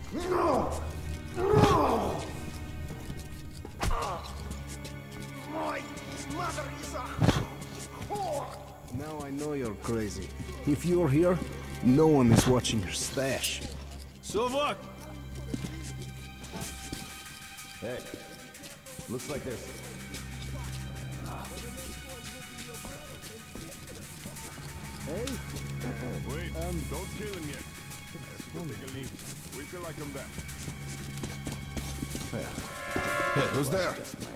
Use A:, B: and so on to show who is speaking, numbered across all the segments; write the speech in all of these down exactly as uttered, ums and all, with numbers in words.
A: No! No! My mother is a whore!
B: Now I know you're crazy. If you're here, no one is watching your stash.
C: So what?
D: Hey, looks like this.
B: Hey?
E: Wait, um, don't kill him yet. We'll take a leave. Wait till I come back.
D: Hey, who's there?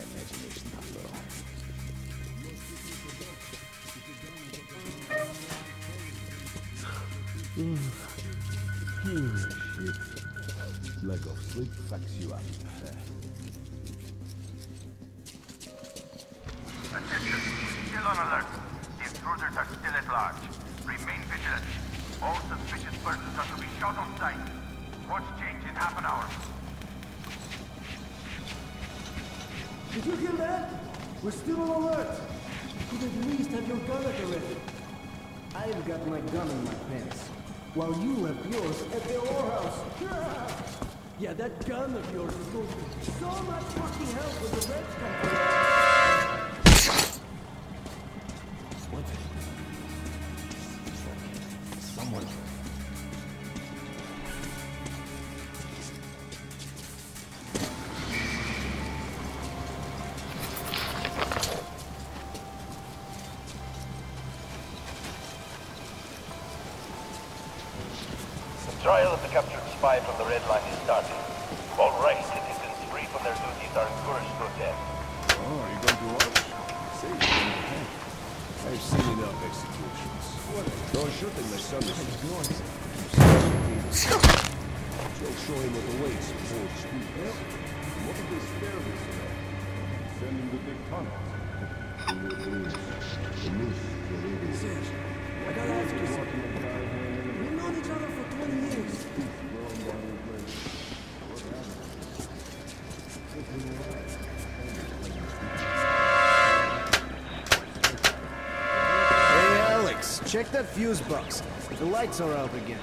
D: Shit. Lack of sleep fucks you up.
F: Attention. Still on alert. The intruders are still at large. Remain vigilant. All suspicious persons are to be shot on sight. Watch change in half an hour.
A: Did you hear that? We're still on alert. You could at least have your gun at the ready.
B: I've got my gun in my pants.
A: While you left yours at the whorehouse. Yeah, that gun of yours is going to so much fucking help with the Reds company.
D: What? Someone.
F: The trial of the captured spy from the Red Line is starting. All right, citizens free from their duties are encouraged to attend.
D: Oh, are you going to watch? See, I've seen enough executions. Don't shoot him, my son. Joe, show him what awaits in Wall Street. What did they spare this guy? Send him to the tunnel. The moose, the ladies.
A: I gotta ask you something. We've known each other for twenty years.
B: Hey, Alex, check that fuse box. The lights are out again.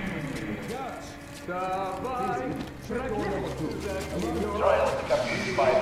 F: Trial of the captured spy